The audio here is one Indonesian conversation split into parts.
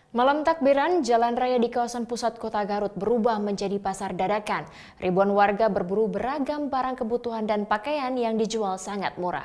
Malam takbiran, jalan raya di kawasan pusat kota Garut berubah menjadi pasar dadakan. Ribuan warga berburu beragam barang kebutuhan dan pakaian yang dijual sangat murah.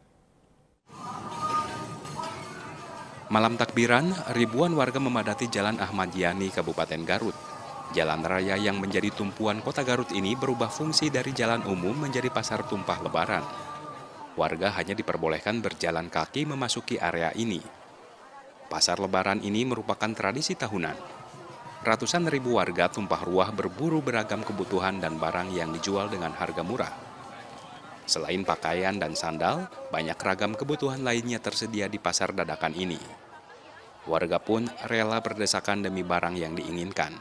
Malam takbiran, ribuan warga memadati Jalan Ahmad Yani, Kabupaten Garut. Jalan raya yang menjadi tumpuan kota Garut ini berubah fungsi dari jalan umum menjadi pasar tumpah lebaran. Warga hanya diperbolehkan berjalan kaki memasuki area ini. Pasar lebaran ini merupakan tradisi tahunan. Ratusan ribu warga tumpah ruah berburu beragam kebutuhan dan barang yang dijual dengan harga murah. Selain pakaian dan sandal, banyak ragam kebutuhan lainnya tersedia di pasar dadakan ini. Warga pun rela berdesakan demi barang yang diinginkan.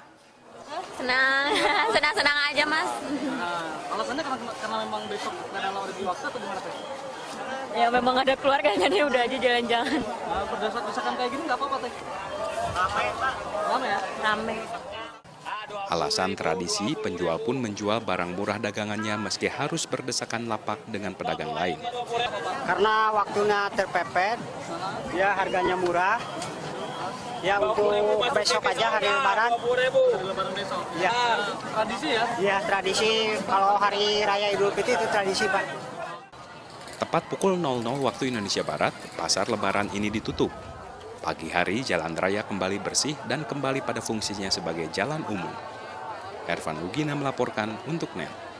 Senang aja, Mas. Alasannya karena memang besok nggak ada lebih waktu atau gimana, Teh? Ya memang ada keluarganya, dia udah aja jalan-jalan. Berdasarkan kayak gini nggak apa-apa, Teh? Rame ya? Rame. Alasan tradisi, penjual pun menjual barang murah dagangannya meski harus berdesakan lapak dengan pedagang lain. Karena waktunya terpepet, ya harganya murah. Ya untuk besok aja hari Lebaran. Hari Lebaran besok. Ya. Tradisi ya? Ya tradisi kalau hari Raya Idul Fitri itu tradisi, Pak. Tepat pukul 00 waktu Indonesia Barat, pasar lebaran ini ditutup. Pagi hari, jalan raya kembali bersih dan kembali pada fungsinya sebagai jalan umum. Ervan Lugina melaporkan untuk NET.